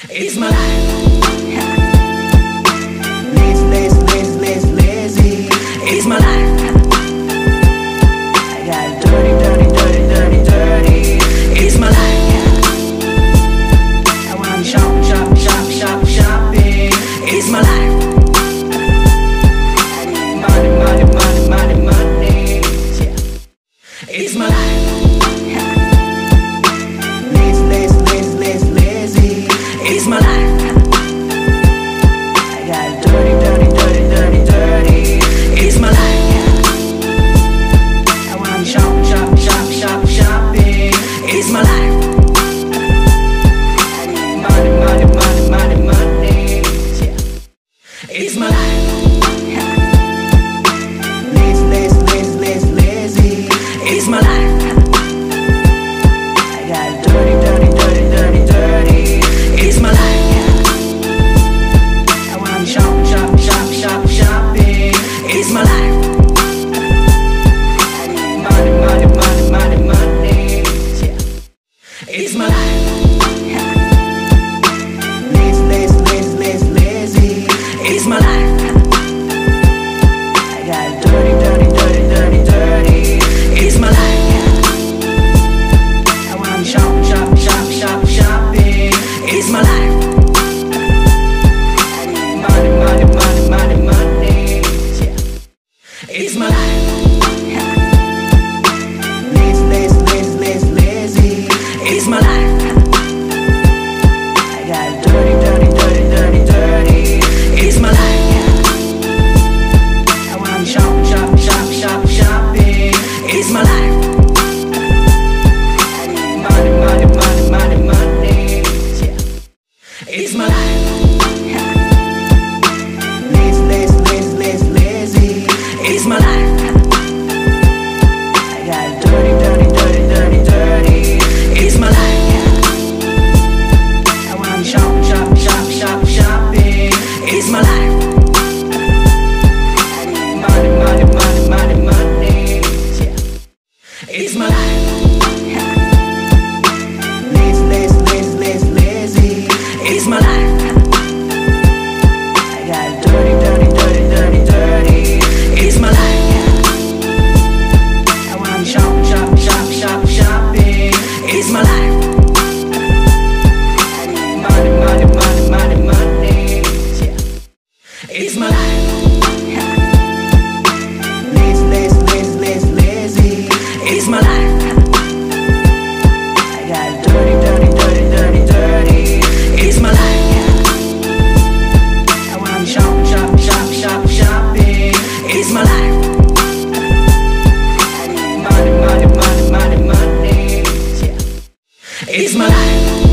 It's my life. Lazy. It's my life. I got dirty. It's my life. I wanna shopping. It's my life. I need money. Yeah. It's my life. Lazy. It's my life. I got dirty. It's my life. I wanna shopping. It's my life. I need money. Yeah. It's my life. Lazy. It's my life. I got dirty. It's my life. I wanna shopping. It's my life. I need money. Yeah. It's my life. Lazy. It's my life. I got dirty. It's my life. I wanna shopping. It's my life. I need money. Yeah. It's my life. Lazy. It's my life. I got dirty. It's my life. I wanna shopping. It's my life. I need money. Yeah. It's my life. Lazy. It's my life. I got dirty. It's my life. I wanna shopping. It's my life. I need money. Yeah. It's my life. Lazy. It's my life. I got dirty. It's my life. I wanna shopping. It's my life. I need money. Yeah. It's my life. Lazy. It's my life. I got dirty. It's my life. I wanna shopping. It's my life. I need money. Yeah. It's my life.